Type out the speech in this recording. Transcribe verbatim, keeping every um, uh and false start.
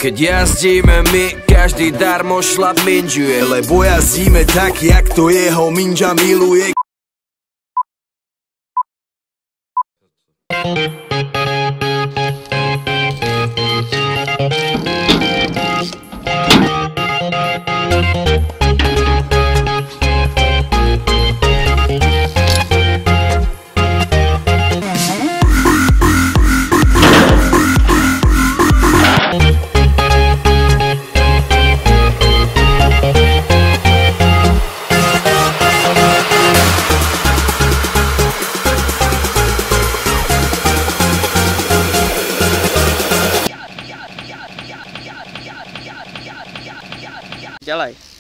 Keď jazdíme my, každý darmo šlap minžuje, lebo jazdíme tak, jak to jeho minža miluje. Dělej.